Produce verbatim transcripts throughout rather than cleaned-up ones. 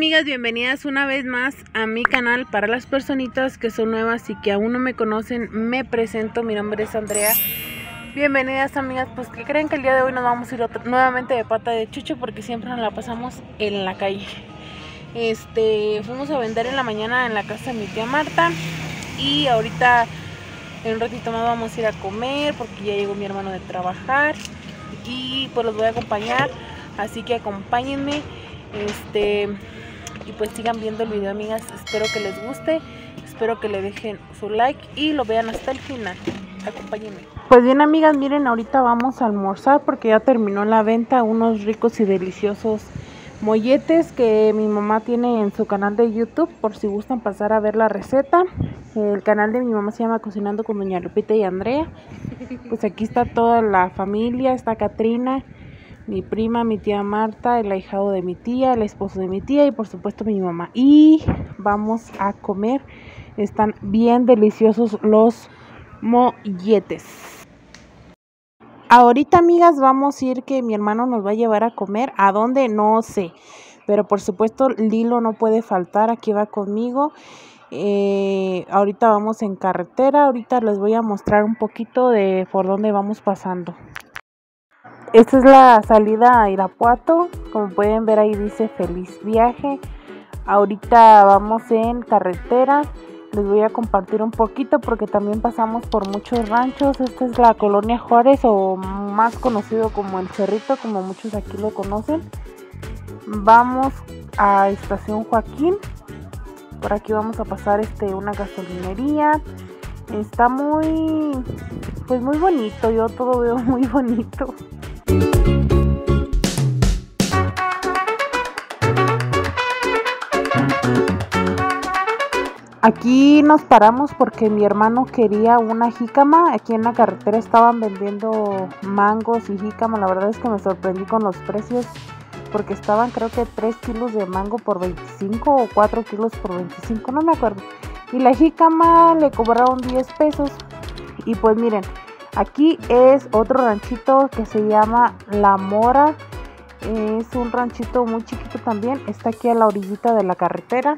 amigas, bienvenidas una vez más a mi canal. Para las personitas que son nuevas y que aún no me conocen, me presento, mi nombre es Andrea. Bienvenidas amigas, pues que creen que el día de hoy nos vamos a ir otro, nuevamente de pata de chucho, porque siempre nos la pasamos en la calle. Este, fuimos a vender en la mañana en la casa de mi tía Marta y ahorita en un ratito más vamos a ir a comer porque ya llegó mi hermano de trabajar y pues los voy a acompañar, así que acompáñenme. Este, y pues sigan viendo el video, amigas. Espero que les guste, espero que le dejen su like y lo vean hasta el final. Acompáñenme. Pues bien, amigas, miren, ahorita vamos a almorzar porque ya terminó la venta unos ricos y deliciosos molletes que mi mamá tiene en su canal de YouTube, por si gustan pasar a ver la receta. El canal de mi mamá se llama Cocinando con Doña Lupita y Andrea. Pues aquí está toda la familia, está Katrina, mi prima, mi tía Marta, el ahijado de mi tía, el esposo de mi tía y por supuesto mi mamá. Y vamos a comer. Están bien deliciosos los molletes. Ahorita, amigas, vamos a ir, que mi hermano nos va a llevar a comer. ¿A dónde? No sé. Pero por supuesto Lilo no puede faltar, aquí va conmigo. Eh, ahorita vamos en carretera. Ahorita les voy a mostrar un poquito de por dónde vamos pasando. Esta es la salida a Irapuato, como pueden ver ahí dice feliz viaje. Ahorita vamos en carretera, les voy a compartir un poquito porque también pasamos por muchos ranchos. Esta es la colonia Juárez, o más conocido como El Cerrito, como muchos aquí lo conocen. Vamos a Estación Joaquín, por aquí vamos a pasar este una gasolinería. Está muy, pues muy bonito, yo todo veo muy bonito. Aquí nos paramos porque mi hermano quería una jícama. Aquí en la carretera estaban vendiendo mangos y jícama. La verdad es que me sorprendí con los precios, porque estaban creo que tres kilos de mango por veinticinco o cuatro kilos por veinticinco, no me acuerdo. Y la jícama le cobraron diez pesos. Y pues miren, aquí es otro ranchito que se llama La Mora. Es un ranchito muy chiquito también. Está aquí a la orillita de la carretera.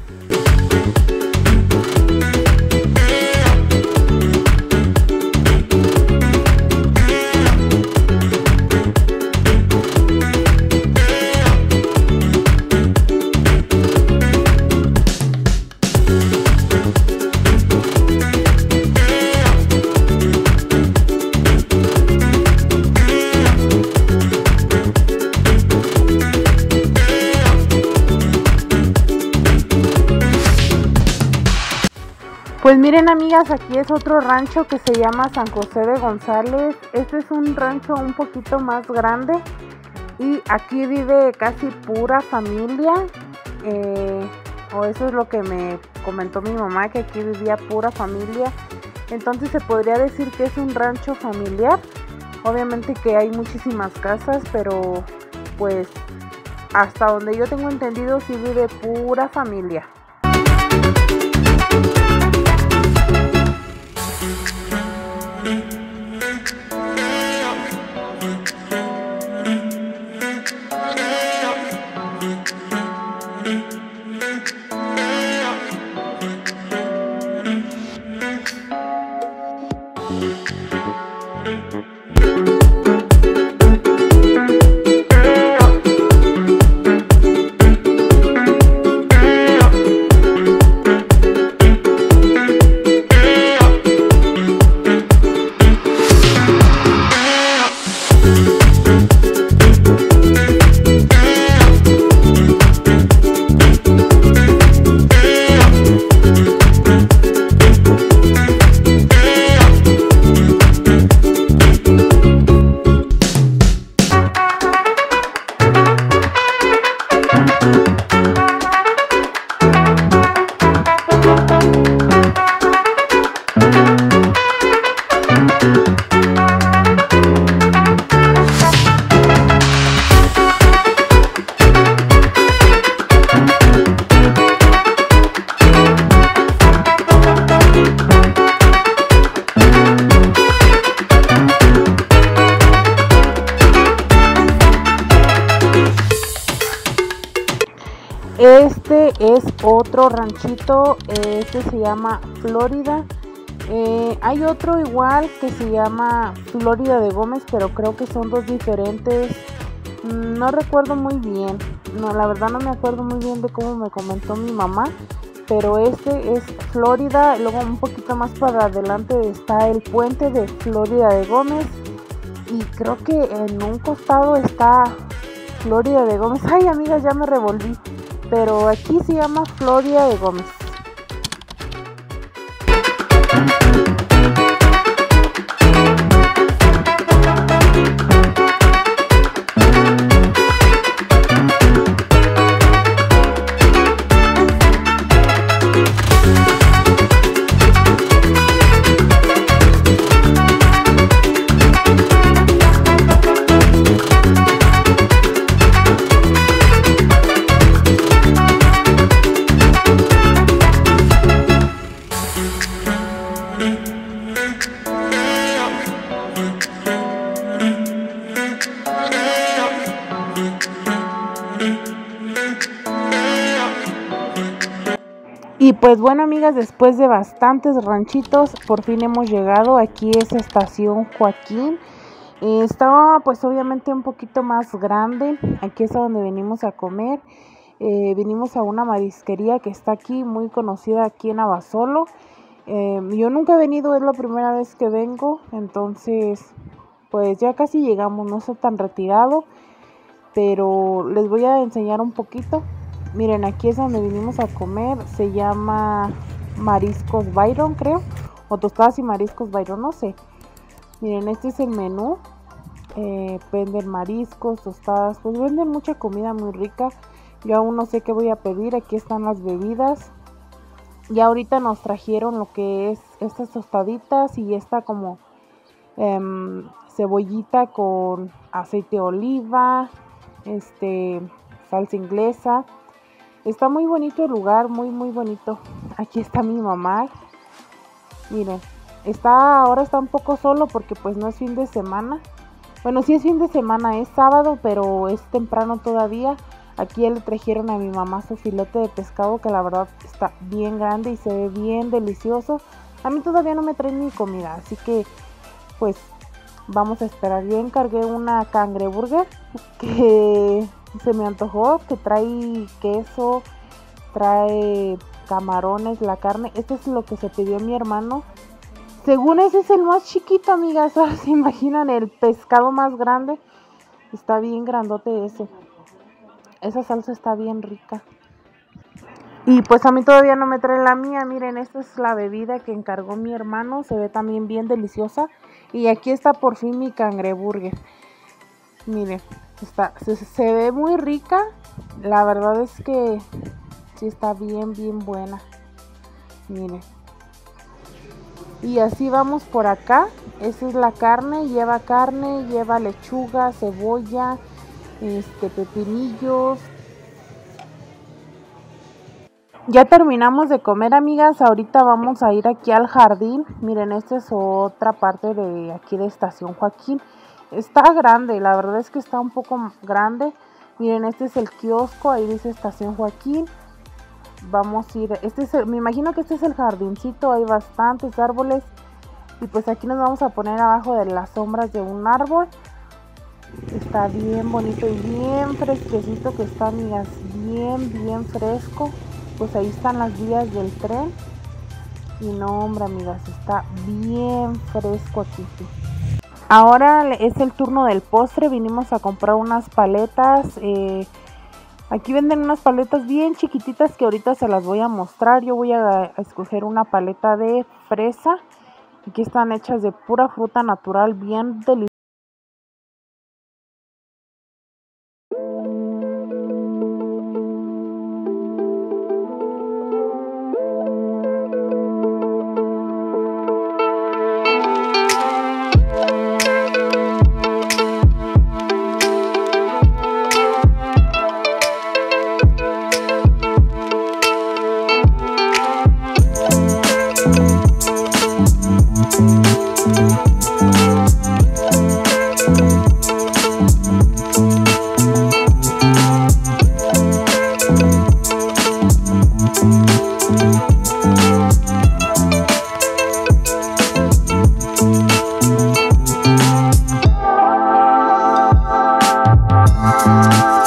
Pues miren, amigas, aquí es otro rancho que se llama San José de González. Este es un rancho un poquito más grande y aquí vive casi pura familia, eh, o eso es lo que me comentó mi mamá, que aquí vivía pura familia. Entonces se podría decir que es un rancho familiar. Obviamente que hay muchísimas casas, pero pues hasta donde yo tengo entendido sí vive pura familia. Este es otro ranchito, este se llama Florida. Eh, hay otro igual que se llama Florida de Gómez, pero creo que son dos diferentes. No recuerdo muy bien, no, la verdad no me acuerdo muy bien de cómo me comentó mi mamá, pero este es Florida. Luego un poquito más para adelante está el puente de Florida de Gómez, y creo que en un costado está Florida de Gómez. Ay, amigas, ya me revolví, pero aquí se llama Florida de Gómez. Y pues bueno, amigas, después de bastantes ranchitos, por fin hemos llegado. Aquí es Estación Joaquín. Eh, estaba pues obviamente un poquito más grande. Aquí es a donde venimos a comer. Eh, vinimos a una marisquería que está aquí, muy conocida aquí en Abasolo. Eh, yo nunca he venido, es la primera vez que vengo. Entonces pues ya casi llegamos, no está tan retirado, pero les voy a enseñar un poquito. Miren, aquí es donde vinimos a comer. Se llama Mariscos Byron, creo. O Tostadas y Mariscos Byron, no sé. Miren, este es el menú. Eh, venden mariscos, tostadas. Pues venden mucha comida muy rica. Yo aún no sé qué voy a pedir. Aquí están las bebidas. Y ahorita nos trajeron lo que es estas tostaditas y esta como eh, cebollita con aceite de oliva. Este, salsa inglesa. Está muy bonito el lugar, muy muy bonito. Aquí está mi mamá. Miren, está ahora está un poco solo porque pues no es fin de semana. Bueno, sí es fin de semana, es sábado, pero es temprano todavía. Aquí ya le trajeron a mi mamá su filete de pescado, que la verdad está bien grande y se ve bien delicioso. A mí todavía no me traen mi comida, así que pues vamos a esperar. Yo encargué una cangreburger que se me antojó, que trae queso, trae camarones, la carne. Este es lo que se pidió mi hermano. Según ese es el más chiquito, amigas. Ahora se imaginan el pescado más grande. Está bien grandote ese. Esa salsa está bien rica. Y pues a mí todavía no me trae la mía. Miren, esta es la bebida que encargó mi hermano. Se ve también bien deliciosa. Y aquí está por fin mi cangreburger. Miren, está, se, se ve muy rica. La verdad es que sí está bien, bien buena. Miren. Y así vamos por acá. Esa es la carne. Lleva carne, lleva lechuga, cebolla, este, pepinillos. Ya terminamos de comer, amigas. Ahorita vamos a ir aquí al jardín. Miren, esta es otra parte de aquí de Estación Joaquín. Está grande, la verdad es que está un poco grande. Miren, este es el kiosco, ahí dice Estación Joaquín. Vamos a ir, este es el, me imagino que este es el jardincito, hay bastantes árboles. Y pues aquí nos vamos a poner abajo de las sombras de un árbol. Está bien bonito y bien fresquecito que está, amigas, bien, bien fresco. Pues ahí están las vías del tren. Y no, hombre, amigas, está bien fresco aquí. Ahora es el turno del postre. Vinimos a comprar unas paletas. Eh, aquí venden unas paletas bien chiquititas que ahorita se las voy a mostrar. Yo voy a, a escoger una paleta de fresa. Aquí están hechas de pura fruta natural, bien deliciosa.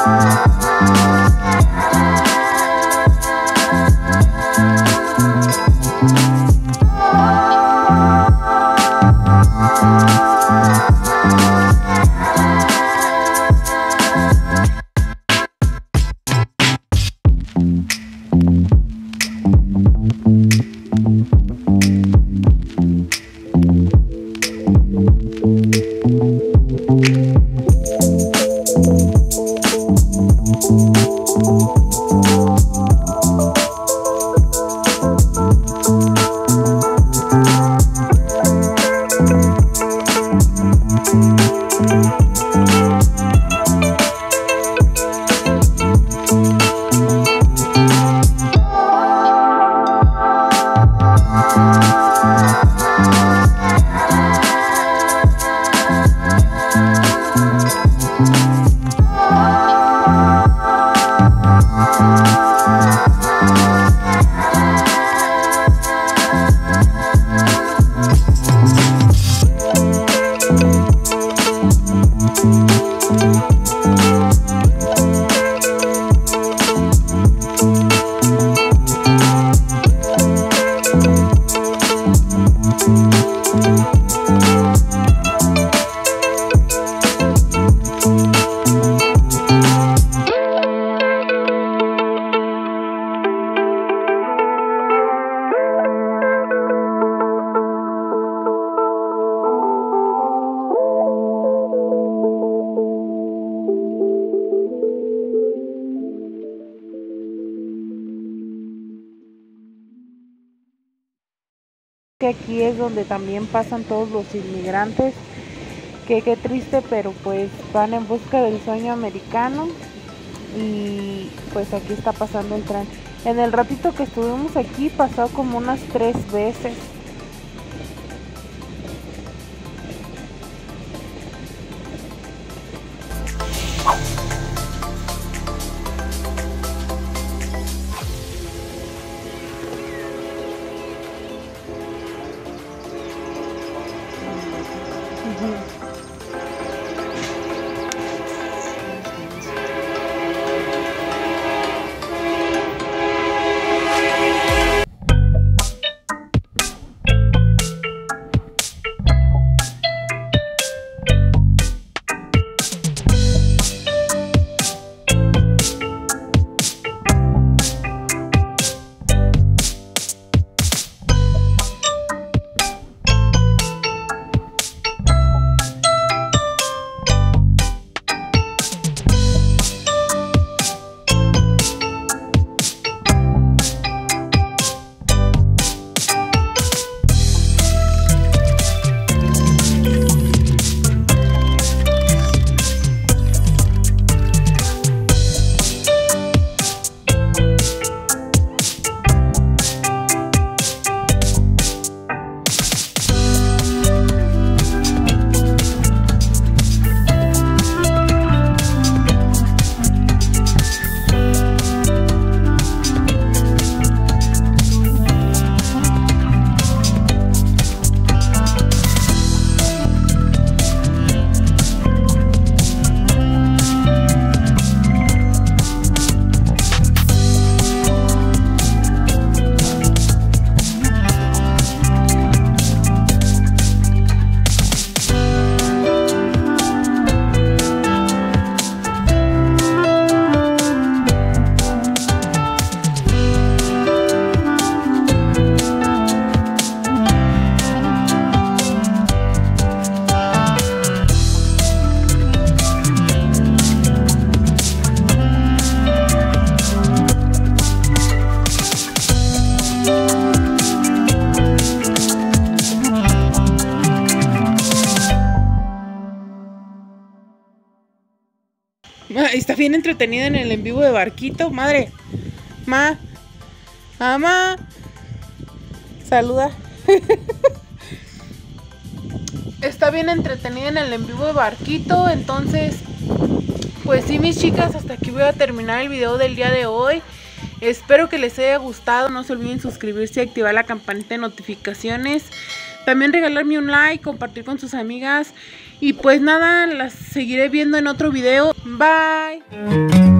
Que aquí es donde también pasan todos los inmigrantes, que qué triste, pero pues van en busca del sueño americano y pues aquí está pasando el tren. En el ratito que estuvimos aquí pasó como unas tres veces. Está bien entretenida en el en vivo de Barquito. Madre, ma, mamá, saluda. Está bien entretenida en el en vivo de Barquito. Entonces, pues sí, mis chicas, hasta aquí voy a terminar el video del día de hoy. Espero que les haya gustado. No se olviden suscribirse y activar la campanita de notificaciones. también regalarme un like, compartir con sus amigas. Y pues nada, las seguiré viendo en otro video. Bye.